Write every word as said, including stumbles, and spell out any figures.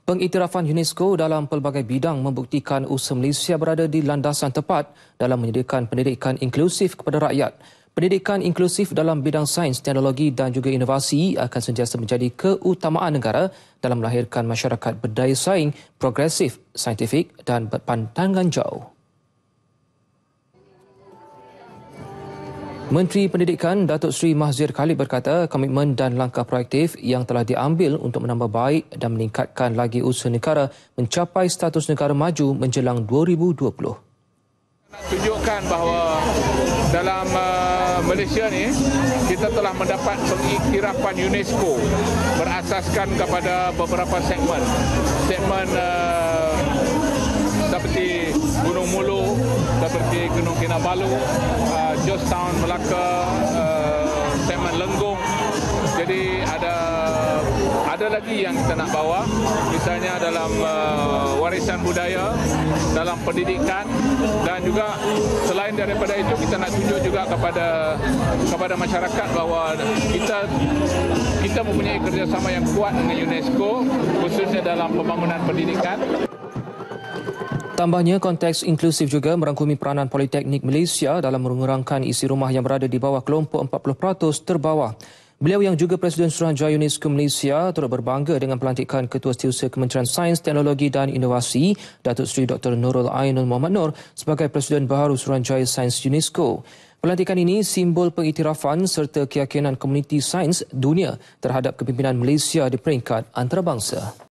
Pengiktirafan UNESCO dalam pelbagai bidang membuktikan usaha Malaysia berada di landasan tepat dalam menyediakan pendidikan inklusif kepada rakyat. Pendidikan inklusif dalam bidang sains, teknologi dan juga inovasi akan sentiasa menjadi keutamaan negara dalam melahirkan masyarakat berdaya saing, progresif, saintifik dan berpandangan jauh. Menteri Pendidikan Datuk Seri Mahzir Khalid berkata komitmen dan langkah proaktif yang telah diambil untuk menambah baik dan meningkatkan lagi usaha negara mencapai status negara maju menjelang dua ribu dua puluh. Nak tunjukkan bahawa dalam uh, Malaysia ni kita telah mendapat pengiktirafan UNESCO berasaskan kepada beberapa segmen. Segmen uh, seperti Gunung Mulu, seperti Gunung Kinabalu, uh, Georgetown, Melaka, uh, segmen Lenggong. Jadi ada ada lagi yang kita nak bawa, misalnya dalam uh, warisan budaya, dalam pendidikan dan juga selain daripada itu kita nak tunjuk juga kepada kepada masyarakat bahawa kita kita mempunyai kerjasama yang kuat dengan UNESCO khususnya dalam pembangunan pendidikan. Tambahnya, konteks inklusif juga merangkumi peranan Politeknik Malaysia dalam mengurangkan isi rumah yang berada di bawah kelompok empat puluh peratus terbawah. Beliau yang juga Presiden Suruhanjaya UNESCO Malaysia turut berbangga dengan pelantikan Ketua Setiausaha Kementerian Sains, Teknologi dan Inovasi, Datuk Seri Doktor Nurul Ainul Mohamad Noor sebagai Presiden Baharu Suruhanjaya Sains UNESCO. Pelantikan ini simbol pengiktirafan serta keyakinan komuniti sains dunia terhadap kepimpinan Malaysia di peringkat antarabangsa.